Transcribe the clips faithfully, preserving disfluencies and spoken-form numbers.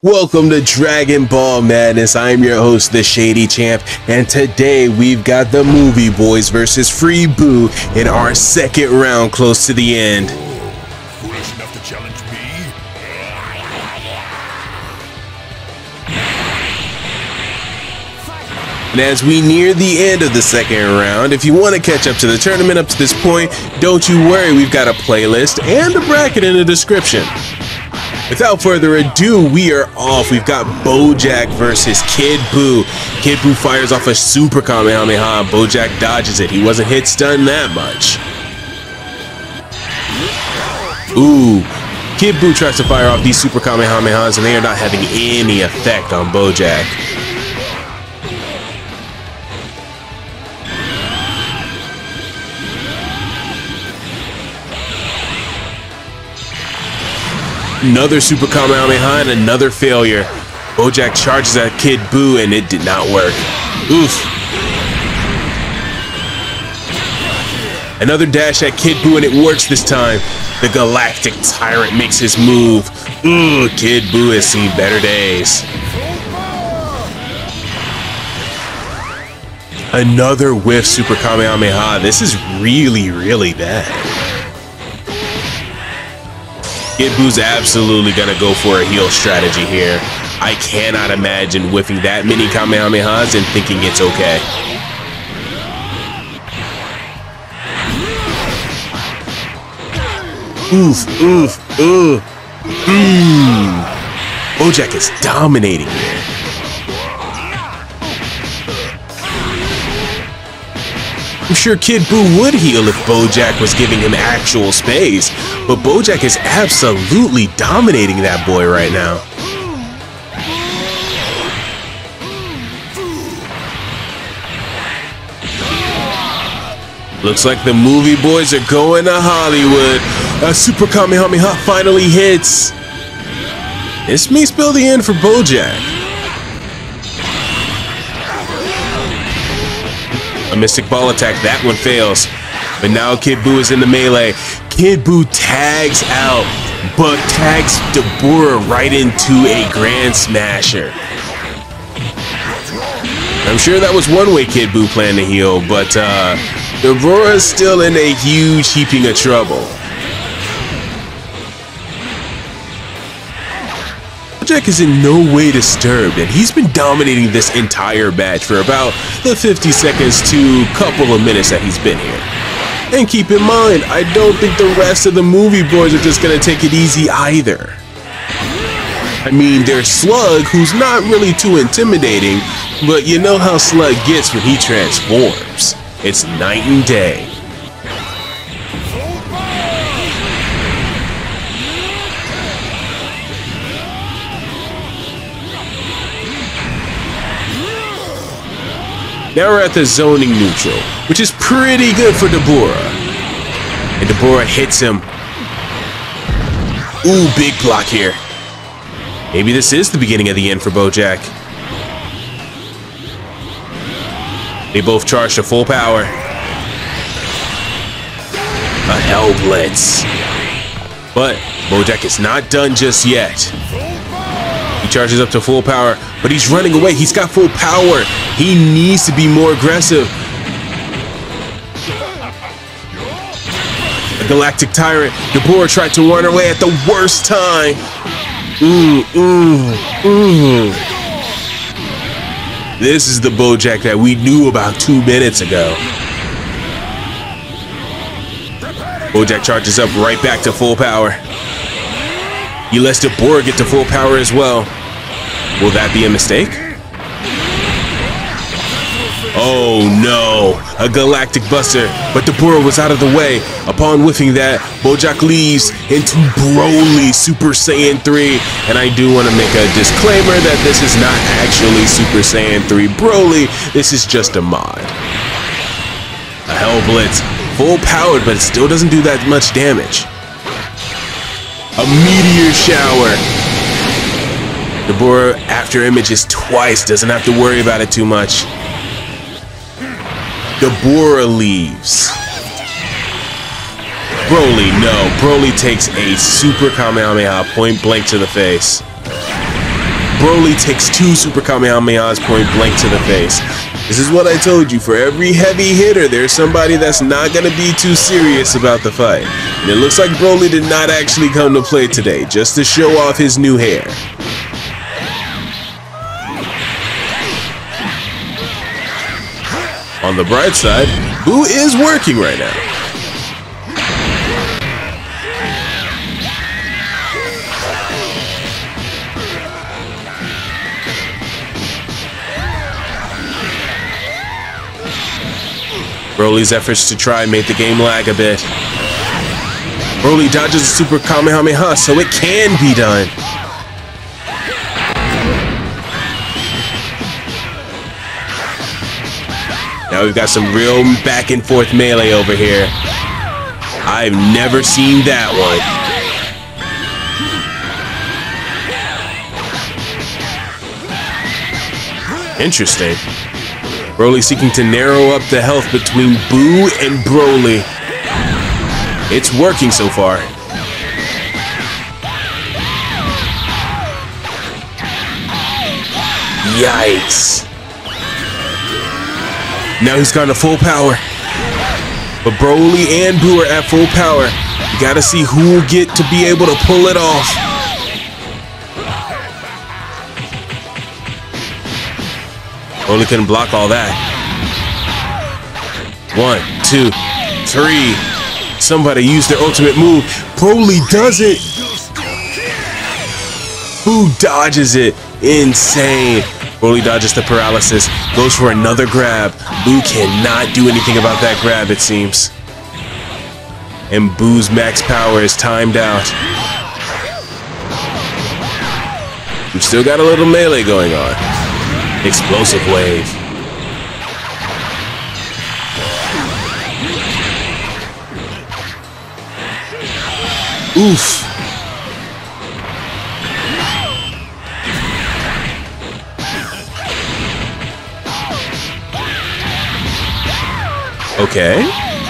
Welcome to Dragon Ball Madness. I'm your host, the Shady Champ, and today we've got the Movie Boys versus Free Boo in our second round close to the end. Foolish enough to challenge me? And as we near the end of the second round, if you want to catch up to the tournament up to this point, don't you worry, we've got a playlist and a bracket in the description. Without further ado, we are off. We've got Bojack versus Kid Boo. Kid Boo fires off a super Kamehameha. Bojack dodges it. He wasn't hit stunned that much. Ooh. Kid Boo tries to fire off these super Kamehamehas and they are not having any effect on Bojack. Another super Kamehameha and another failure. Bojack charges at Kid Boo and it did not work. Oof. Another dash at Kid Boo and it works this time. The Galactic Tyrant makes his move. Ooh, Kid Boo has seen better days. Another whiff super Kamehameha. This is really, really bad. Kid Boo's absolutely gonna go for a heal strategy here. I cannot imagine whiffing that many Kamehamehas and thinking it's okay. Oof, oof, oof. Mmm. Bojack is dominating here. I'm sure Kid Boo would heal if Bojack was giving him actual space, but Bojack is absolutely dominating that boy right now. Looks like the Movie Boys are going to Hollywood. A super Kamehameha finally hits. This may spell the end for Bojack. A Mystic Ball attack, that one fails. But now Kid Boo is in the melee. Kid Boo tags out, but tags Dabura right into a Grand Smasher. I'm sure that was one way Kid Boo planned to heal, but uh, Dabura is still in a huge heaping of trouble. Bojack is in no way disturbed, and he's been dominating this entire match for about the fifty seconds to couple of minutes that he's been here. And keep in mind, I don't think the rest of the Movie Boys are just gonna take it easy either. I mean, there's Slug, who's not really too intimidating, but you know how Slug gets when he transforms. It's night and day. Now we're at the zoning neutral, which is pretty good for Dabura. And Dabura hits him. Ooh, big block here. Maybe this is the beginning of the end for Bojack. They both charge to full power. A Hell Blitz. But Bojack is not done just yet. He charges up to full power, but he's running away. He's got full power. He needs to be more aggressive. A Galactic Tyrant. Dabura tried to run away at the worst time. Ooh, ooh, ooh. This is the Bojack that we knew about two minutes ago. Bojack charges up right back to full power. He lets Dabura get to full power as well. Will that be a mistake? Oh no, a Galactic Buster, but Dabura was out of the way. Upon whiffing that, Bojack leaves into Broly Super Saiyan three. And I do want to make a disclaimer that this is not actually Super Saiyan three Broly, this is just a mod. A Hell Blitz, full powered, but it still doesn't do that much damage. A Meteor Shower. Dabura after images twice, doesn't have to worry about it too much. Dabura leaves. Broly, no. Broly takes a super Kamehameha point blank to the face. Broly takes two Super Kamehamehas point blank to the face. This is what I told you. For every heavy hitter, there's somebody that's not going to be too serious about the fight. And it looks like Broly did not actually come to play today, just to show off his new hair. On the bright side, Boo is working right now. Broly's efforts to try made the game lag a bit. Broly dodges a Super Kamehameha, so it can be done. Now we've got some real back and forth melee over here. I've never seen that one. Interesting. Broly seeking to narrow up the health between Boo and Broly. It's working so far. Yikes. Now he's gone to full power. But Broly and Boo are at full power. You gotta see who will get to be able to pull it off. Broly couldn't block all that. One, two, three. Somebody used their ultimate move. Broly does it. Boo dodges it. Insane. Broly dodges the paralysis. Goes for another grab. Boo cannot do anything about that grab, it seems. And Boo's max power is timed out. We've still got a little melee going on. Explosive wave. Oof. Okay.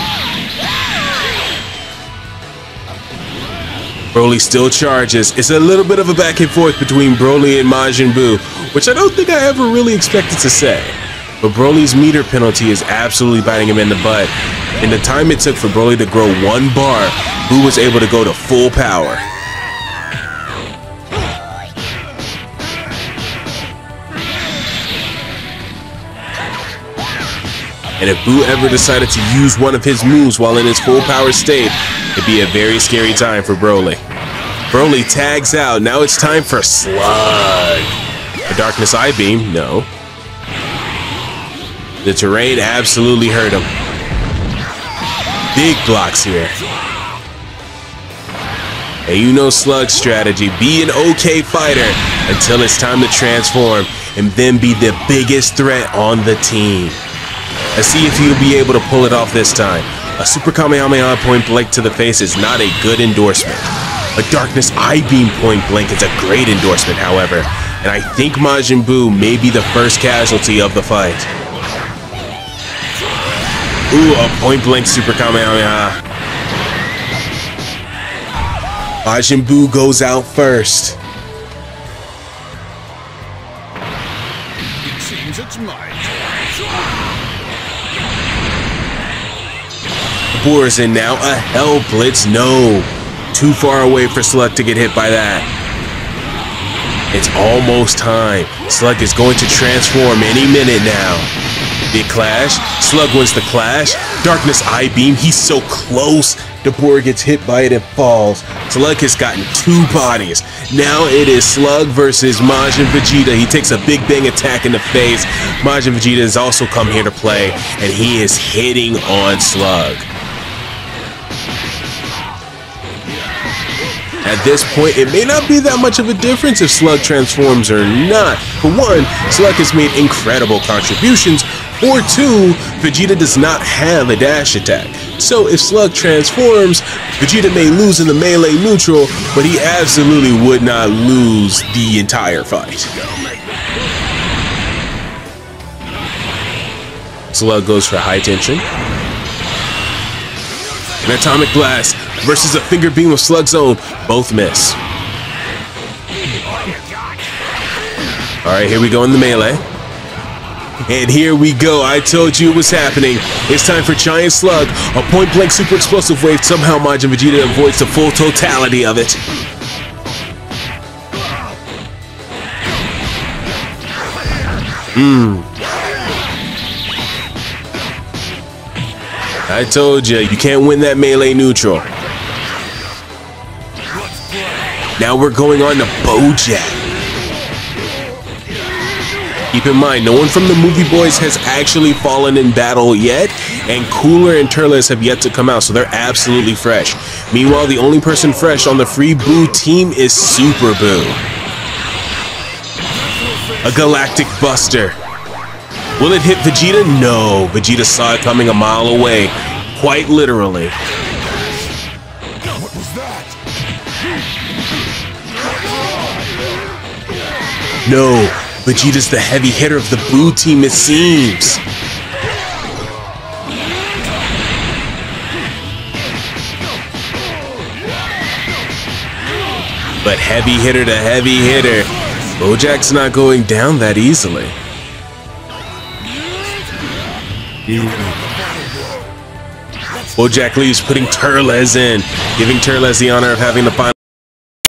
Broly still charges. It's a little bit of a back and forth between Broly and Majin Buu, which I don't think I ever really expected to say. But Broly's meter penalty is absolutely biting him in the butt. In the time it took for Broly to grow one bar, Buu was able to go to full power. And if Buu ever decided to use one of his moves while in his full power state, it'd be a very scary time for Broly. Broly tags out. Now it's time for Slug. The Darkness Eye Beam, no. The terrain absolutely hurt him. Big blocks here. And you know Slug's strategy. Be an okay fighter until it's time to transform and then be the biggest threat on the team. Let's see if he'll be able to pull it off this time. A Super Kamehameha point blank to the face is not a good endorsement. A Darkness Eye Beam point blank is a great endorsement, however. And I think Majin Buu may be the first casualty of the fight. Ooh, a point blank Super Kamehameha. Majin Buu goes out first. It seems it's my Boars in now. A Hell Blitz. No. Too far away for Slug to get hit by that. It's almost time. Slug is going to transform any minute now. Big clash. Slug wins the clash. Darkness Eye Beam. He's so close. The boar gets hit by it and falls. Slug has gotten two bodies. Now it is Slug versus Majin Vegeta. He takes a big bang attack in the face. Majin Vegeta has also come here to play, and he is hitting on Slug. At this point, it may not be that much of a difference if Slug transforms or not. For one, Slug has made incredible contributions. For two, Vegeta does not have a dash attack. So if Slug transforms, Vegeta may lose in the melee neutral, but he absolutely would not lose the entire fight. Slug goes for high tension. An Atomic Blast versus a Finger Beam of Slug's own. Both miss. All right, here we go in the melee. And here we go. I told you it was happening. It's time for Giant Slug, a point-blank super explosive wave. Somehow Majin Vegeta avoids the full totality of it. Mmm. I told you, you can't win that melee neutral. Now we're going on to Bojack. Keep in mind, no one from the Movie Boys has actually fallen in battle yet, and Cooler and Turles have yet to come out, so they're absolutely fresh. Meanwhile, the only person fresh on the Free Boo team is Super Boo. A Galactic Buster. Will it hit Vegeta? No, Vegeta saw it coming a mile away, quite literally. What was that? No, Vegeta's the heavy hitter of the Boo team, it seems. But heavy hitter to heavy hitter, Bojack's not going down that easily. Bojack leaves, putting Turles in, giving Turles the honor of having the final